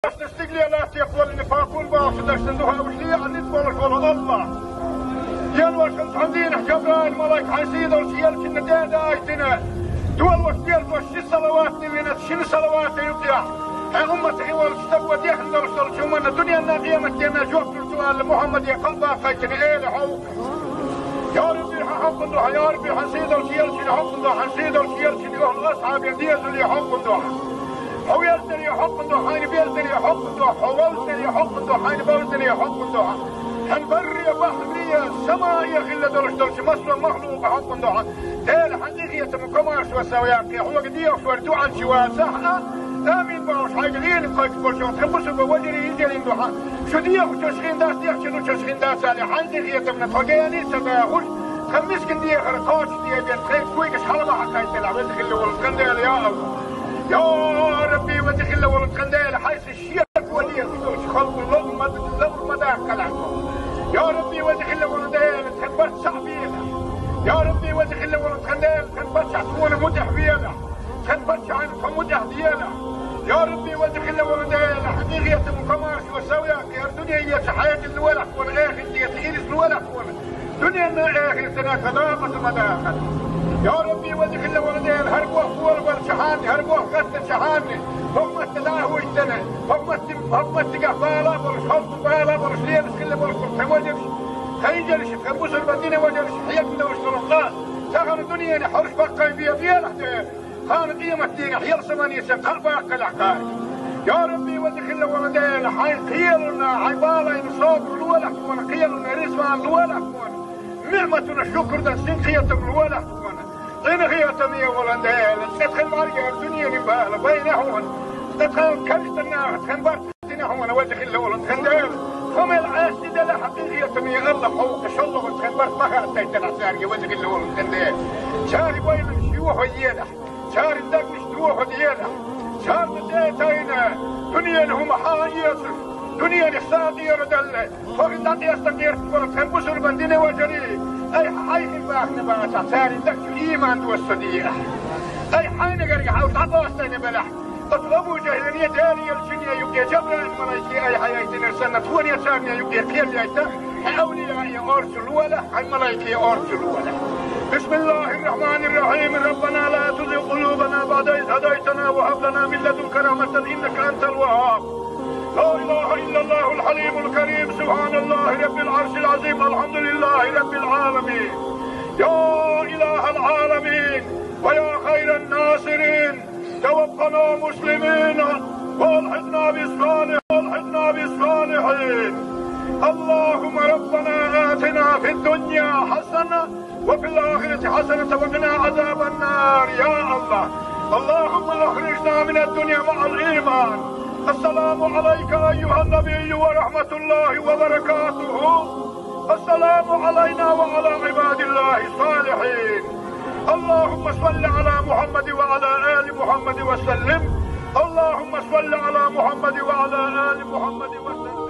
استقلالات يقول نفاقون باصدر سندوها وشلي عن نتبولك ولا الله يلوش الحمدين جبران ملاك حسيد والسيال كنا دادا ايتنا دول وشدير وش صلوات نبينا شن صلوات يطيع هي أمتي والشتب وديحن ورسول شومنا الدنيا الناقيمة كنا جواب السؤال محمد يا قلبا خيتنا إيه حوق يا ربي حق الله يا ربي حسيد والسيال كنا حق الله حسيد والسيال كنا يقول أصحاب يديز اللي حق الله هو يلزل يحق الله حين بيلزل يحق الله هو يلزل يحق الله حين بيلزل يحق الله هنبري بحرية سماء خلة درش مصر مخلوق حق الله تال حقيقية مكمارس وسوياقي هو قدية وفردو عن شواسحنا آمين باوش حاجة غير قايك برشان تخبصوا بوجري يجري اندوحا شو ديه وتشخين داس ديه شنو تشخين داس على حقيقية من الحقياني سباهوش خمس كندية خرقاش ديه بين خير كويكش حلمة حكاية العبد اللي والقندال يا الله يا ربي ودخل ولد قنديل حيث الشيخ ولي خلق الله ما داخل عنه يا ربي ودخل ولد تنبت شعبينا يا ربي ودخل ولد قنديل تنبت شعبونا مدح بينا تنبت عنكم مدح بينا يا ربي ودخل ولد حقيقية مكماش وسوياك يا الدنيا هي حياة الولح والآخر هي تغيرس الولح دنيا الآخر سنة خدامة مداخل يا ربي ودخل ولدين هربوه فول والشحاني هربوه غسل شحاني هم التلاهو السنة هم التقفالة والشخص بالا والشليل سكلة والشخص وجرش هيجرش خبوس المدينة وجرش حيات من الشرطات ساغن الدنيا حرش بقى بيا لحتين خان قيمة دين حيال سمانية قلبا كالعقار يا ربي ودخل ولدين حين قيلنا عبالة ينصابر الولح ونقيلنا رزمان الولح نعمة الشكر ده سنقية الولح طين هي تمية ولندال تدخل مرجع الدنيا نباله بينهم تدخل كرتنا تنبت تنهم ودخل ولد خندال هم العاش ده لا حقيقية تمية الله فوق شلة وتنبت ما هاتيت العسارية ودخل ولد خندال شاري وين الشيوخ ويانا شاري الدق مشتوخ ويانا شاري ديتينا دنيا هم حايص دنيا نحسادي يردل فقد عندي استقير ولد خنبوس البندين وجري أي حين باحنا بقى ساري دك إيمان والصديقة أي حين قرق حاول تعطوستين بلح أطلبوا جهلنية داري الشنية يبقى جبران ملايكي أي حياتنا سنة تونية سارنية يبقى خير يايتا أولياء أرسل ولا عن ملايكي أرسل ولا بسم الله الرحمن الرحيم ربنا لا تزغ قلوبنا بعد إذ هديتنا وهب لنا من لدنك رحمة إنك أنت الوهاب لا إله إلا الله الحليم الكريم سبحان الله رب العرش العظيم الحمد لله رب العالمين يا إله العالمين ويا خير الناصرين توفنا مسلمين والحقنا بالصالحين اللهم ربنا آتنا في الدنيا حسنة وفي الآخرة حسنة وقنا عذاب النار يا الله اللهم أخرجنا من الدنيا مع الإيمان السلام عليك أيها النبي ورحمة الله وبركاته السلام علينا وعلى عباد الله الصالحين اللهم صل على محمد وعلى آل محمد وسلم اللهم صل على محمد وعلى آل محمد وسلم